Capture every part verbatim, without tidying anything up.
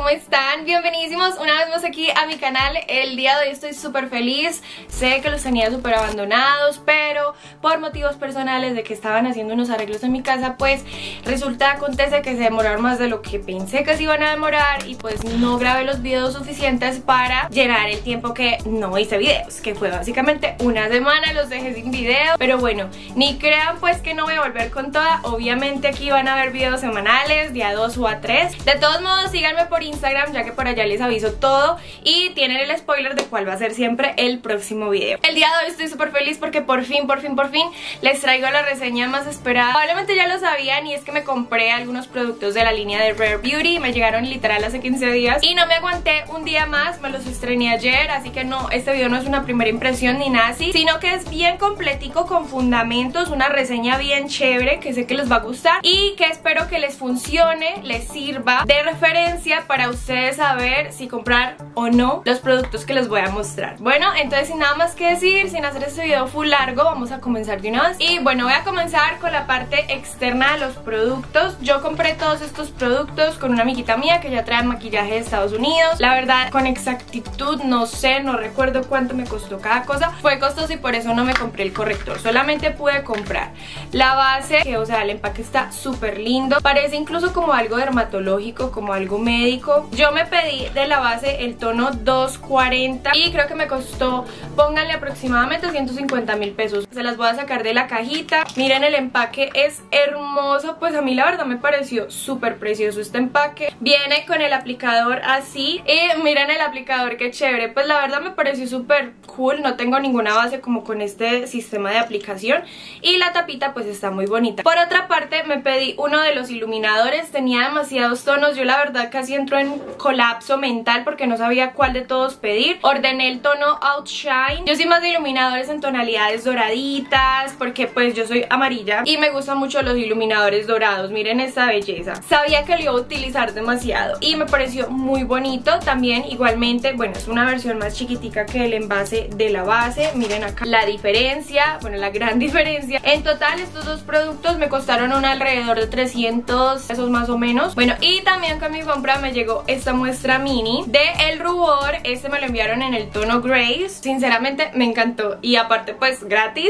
¿cómo están? Bienvenidísimos una vez más aquí a mi canal. El día de hoy estoy súper feliz. Sé que los tenía súper abandonados, pero por motivos personales de que estaban haciendo unos arreglos en mi casa, pues resulta, acontece que se demoraron más de lo que pensé que se iban a demorar y pues no grabé los videos suficientes para llenar el tiempo que no hice videos, que fue básicamente una semana, los dejé sin video. Pero bueno, ni crean pues que no voy a volver con toda. Obviamente aquí van a haber videos semanales, día dos o a tres. De todos modos, síganme por Instagram, ya que por allá les aviso todo y tienen el spoiler de cuál va a ser siempre el próximo video. El día de hoy estoy súper feliz porque por fin, por fin, por fin les traigo la reseña más esperada. Probablemente ya lo sabían, y es que me compré algunos productos de la línea de Rare Beauty. Me llegaron literal hace quince días y no me aguanté un día más, me los estrené ayer. Así que no, este video no es una primera impresión ni nada así, sino que es bien completico, con fundamentos, una reseña bien chévere que sé que les va a gustar y que espero que les funcione, les sirva de referencia para ustedes saber si comprar o no los productos que les voy a mostrar. Bueno, entonces sin nada más que decir, sin hacer este video full largo, vamos a comenzar de una vez. Y bueno, voy a comenzar con la parte externa de los productos. Yo compré todos estos productos con una amiguita mía que ya trae maquillaje de Estados Unidos. La verdad, con exactitud no sé, no recuerdo cuánto me costó cada cosa. Fue costoso y por eso no me compré el corrector, solamente pude comprar la base, que o sea, el empaque está súper lindo, parece incluso como algo dermatológico, como algo médico. Yo me pedí de la base el tono dos cuarenta y creo que me costó, pónganle aproximadamente ciento cincuenta mil pesos. Se las voy a sacar de la cajita. Miren, el empaque es hermoso, pues a mí la verdad me pareció súper precioso este empaque. Viene con el aplicador así y miren el aplicador, qué chévere. Pues la verdad me pareció súper cool, no tengo ninguna base como con este sistema de aplicación y la tapita pues está muy bonita. Por otra parte me pedí uno de los iluminadores, tenía demasiados tonos, yo la verdad casi entro en colapso mental porque no sabía cuál de todos pedir. Ordené el tono Outshine. Yo soy más de iluminadores en tonalidades doraditas porque pues yo soy amarilla y me gustan mucho los iluminadores dorados. Miren esta belleza, sabía que lo iba a utilizar demasiado y me pareció muy bonito. También igualmente, bueno, es una versión más chiquitica que el envase de la base. Miren acá la diferencia, bueno, la gran diferencia. En total estos dos productos me costaron un alrededor de trescientos pesos más o menos. Bueno, y también con mi compra me llegó esta muestra mini de el rubor. Este me lo enviaron en el tono Grace. Sinceramente me encantó y aparte pues gratis.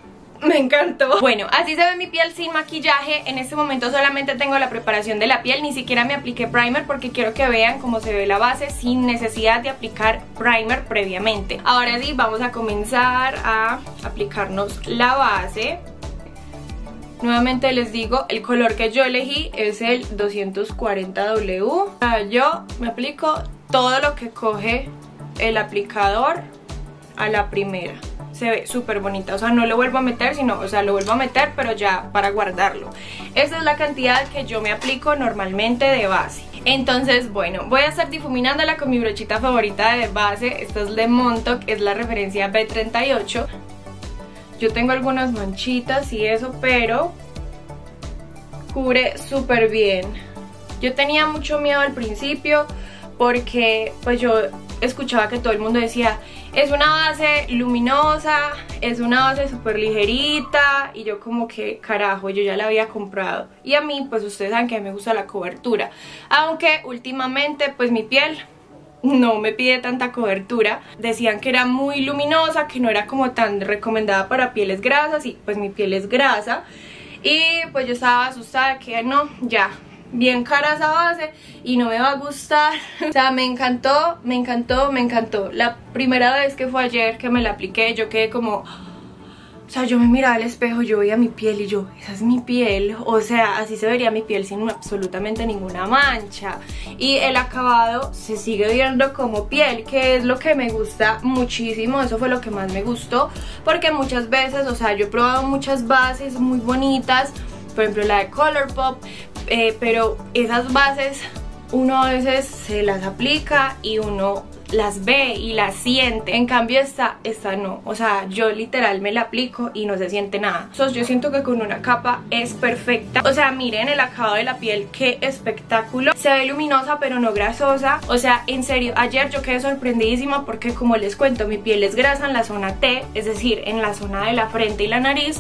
Me encantó. Bueno, así se ve mi piel sin maquillaje. En este momento solamente tengo la preparación de la piel. Ni siquiera me apliqué primer porque quiero que vean cómo se ve la base sin necesidad de aplicar primer previamente. Ahora sí, vamos a comenzar a aplicarnos la base. Nuevamente les digo, el color que yo elegí es el doscientos cuarenta W. Yo me aplico todo lo que coge el aplicador a la primera. Se ve súper bonita, o sea, no lo vuelvo a meter, sino, o sea, lo vuelvo a meter, pero ya para guardarlo. Esa es la cantidad que yo me aplico normalmente de base. Entonces, bueno, voy a estar difuminándola con mi brochita favorita de base. Esta es de Montauk, es la referencia B treinta y ocho. Yo tengo algunas manchitas y eso, pero cubre súper bien. Yo tenía mucho miedo al principio porque pues yo escuchaba que todo el mundo decía es una base luminosa, es una base súper ligerita, y yo como que carajo, yo ya la había comprado. Y a mí pues ustedes saben que a mí me gusta la cobertura, aunque últimamente pues mi piel no me pide tanta cobertura. Decían que era muy luminosa, que no era como tan recomendada para pieles grasas, y pues mi piel es grasa y pues yo estaba asustada que no, ya bien cara esa base y no me va a gustar. O sea, me encantó, me encantó, me encantó. La primera vez que fue ayer que me la apliqué, yo quedé como... O sea, yo me miraba al espejo, yo veía mi piel y yo, esa es mi piel. O sea, así se vería mi piel sin absolutamente ninguna mancha. Y el acabado se sigue viendo como piel, que es lo que me gusta muchísimo. Eso fue lo que más me gustó, porque muchas veces, o sea, yo he probado muchas bases muy bonitas, por ejemplo la de Colourpop, eh, pero esas bases uno a veces se las aplica y uno las ve y las siente. En cambio esta, esta no, o sea, yo literal me la aplico y no se siente nada. Entonces yo siento que con una capa es perfecta. O sea, miren el acabado de la piel, qué espectáculo. Se ve luminosa pero no grasosa. O sea, en serio, ayer yo quedé sorprendidísima porque, como les cuento, mi piel es grasa en la zona T, es decir, en la zona de la frente y la nariz,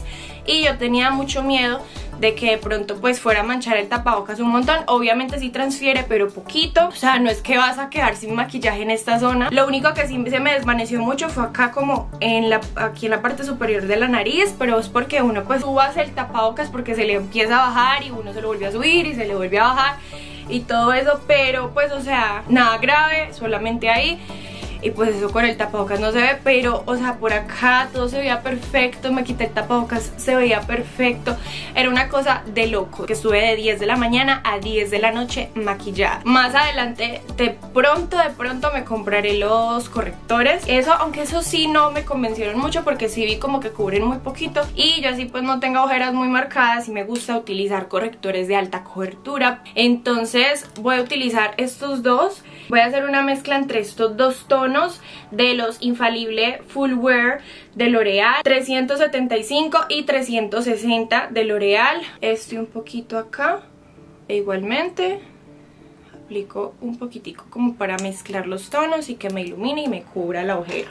y yo tenía mucho miedo de que de pronto pues fuera a manchar el tapabocas un montón. Obviamente sí transfiere, pero poquito, o sea, no es que vas a quedar sin maquillaje en esta zona. Lo único que sí se me desvaneció mucho fue acá, como en la, aquí en la parte superior de la nariz, pero es porque uno pues subas el tapabocas porque se le empieza a bajar y uno se lo vuelve a subir y se le vuelve a bajar y todo eso, pero pues o sea, nada grave, solamente ahí. Y pues eso con el tapabocas no se ve, pero o sea, por acá todo se veía perfecto. Me quité el tapabocas, se veía perfecto. Era una cosa de loco, que estuve de diez de la mañana a diez de la noche maquillada. Más adelante, de pronto, de pronto me compraré los correctores. Eso, aunque eso sí no me convencieron mucho, porque sí vi como que cubren muy poquito. Y yo así pues no tengo ojeras muy marcadas y me gusta utilizar correctores de alta cobertura. Entonces voy a utilizar estos dos. Voy a hacer una mezcla entre estos dos tonos de los Infalible Full Wear de L'Oreal, trescientos setenta y cinco y trescientos sesenta de L'Oreal. Este un poquito acá e igualmente aplico un poquitico como para mezclar los tonos y que me ilumine y me cubra la ojera,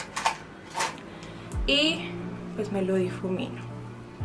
y pues me lo difumino.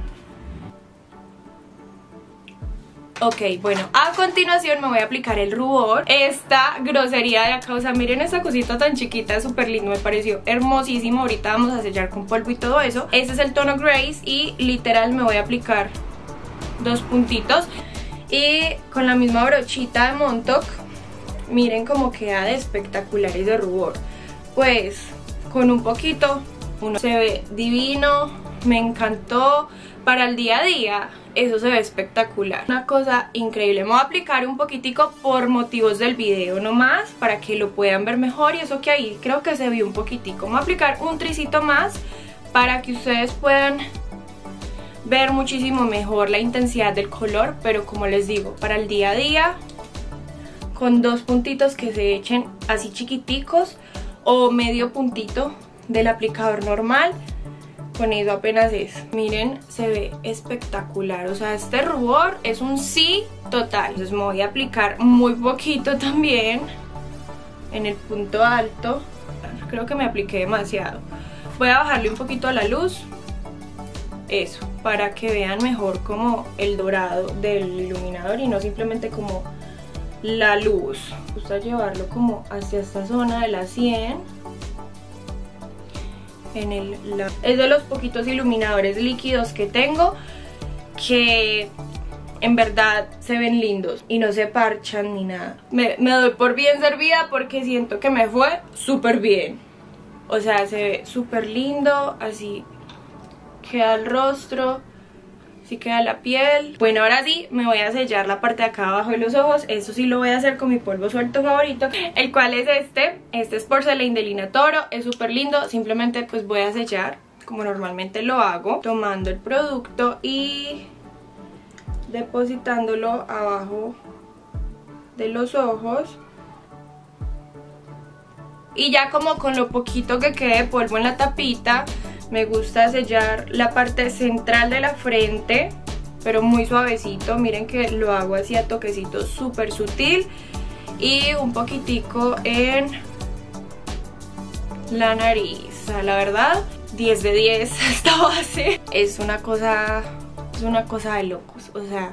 Ok, bueno, a continuación me voy a aplicar el rubor. Esta grosería de acá, o sea, miren esta cosita tan chiquita, súper lindo, me pareció hermosísimo. Ahorita vamos a sellar con polvo y todo eso. Este es el tono Grace y literal me voy a aplicar dos puntitos. Y con la misma brochita de Montauk, miren cómo queda de espectacular ese rubor. Pues con un poquito uno se ve divino, me encantó. Para el día a día eso se ve espectacular, una cosa increíble. Me voy a aplicar un poquitico por motivos del video nomás, para que lo puedan ver mejor, y eso que ahí creo que se vio un poquitico. Me voy a aplicar un tricito más para que ustedes puedan ver muchísimo mejor la intensidad del color, pero como les digo, para el día a día, con dos puntitos que se echen así chiquiticos o medio puntito del aplicador normal, con eso apenas es. Miren, se ve espectacular, o sea, este rubor es un sí total. Entonces me voy a aplicar muy poquito también en el punto alto. Creo que me apliqué demasiado. Voy a bajarle un poquito a la luz, eso, para que vean mejor como el dorado del iluminador y no simplemente como la luz. Me gusta llevarlo como hacia esta zona de la sien. En el, la, es de los poquitos iluminadores líquidos que tengo que en verdad se ven lindos y no se parchan ni nada. Me, me doy por bien servida porque siento que me fue súper bien. O sea, se ve súper lindo, así queda el rostro, así queda la piel. Bueno, ahora sí, me voy a sellar la parte de acá abajo de los ojos. Eso sí lo voy a hacer con mi polvo suelto favorito, el cual es este. Este es Porcelain de Lina Toro, es súper lindo. Simplemente pues voy a sellar como normalmente lo hago, tomando el producto y depositándolo abajo de los ojos. Y ya como con lo poquito que quede de polvo en la tapita, me gusta sellar la parte central de la frente, pero muy suavecito. Miren que lo hago así a toquecitos, súper sutil. Y un poquitico en la nariz. O sea, la verdad, diez de diez esta base. Es una cosa, es una cosa de locos. O sea,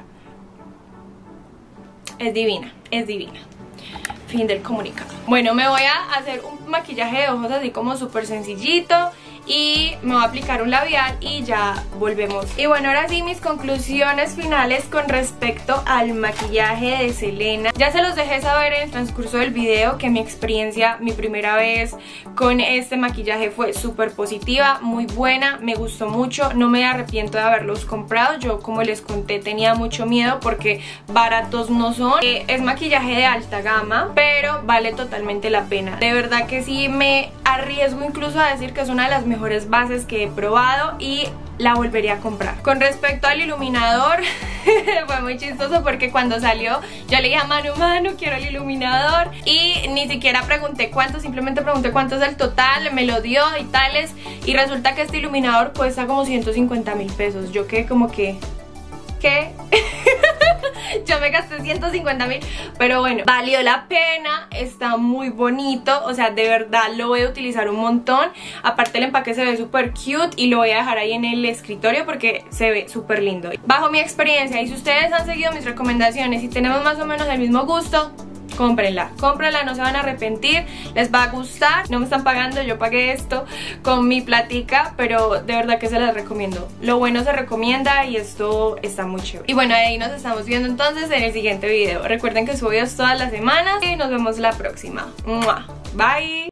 es divina, es divina. Fin del comunicado. Bueno, me voy a hacer un maquillaje de ojos así como súper sencillito. Y me voy a aplicar un labial y ya volvemos. Y bueno, ahora sí, mis conclusiones finales con respecto al maquillaje de Selena. Ya se los dejé saber en el transcurso del video que mi experiencia, mi primera vez con este maquillaje fue súper positiva, muy buena, me gustó mucho, no me arrepiento de haberlos comprado. Yo, como les conté, tenía mucho miedo porque baratos no son. eh, Es maquillaje de alta gama, pero vale totalmente la pena. De verdad que sí, me arriesgo incluso a decir que es una de las mejores bases que he probado y la volvería a comprar. Con respecto al iluminador, fue muy chistoso porque cuando salió yo le dije a Manu, Manu, quiero el iluminador, y ni siquiera pregunté cuánto, simplemente pregunté cuánto es el total, me lo dio y tales, y resulta que este iluminador cuesta como ciento cincuenta mil pesos. Yo quedé como que, ¿qué? Yo me me gasté ciento cincuenta mil, pero bueno, valió la pena, está muy bonito, o sea, de verdad lo voy a utilizar un montón. Aparte el empaque se ve súper cute y lo voy a dejar ahí en el escritorio porque se ve súper lindo. Bajo mi experiencia, y si ustedes han seguido mis recomendaciones y tenemos más o menos el mismo gusto, cómprenla, cómprenla, no se van a arrepentir, les va a gustar. No me están pagando, yo pagué esto con mi platica, pero de verdad que se las recomiendo. Lo bueno se recomienda y esto está muy chévere. Y bueno, ahí nos estamos viendo entonces en el siguiente video. Recuerden que subo videos todas las semanas y nos vemos la próxima. ¡Mua! Bye.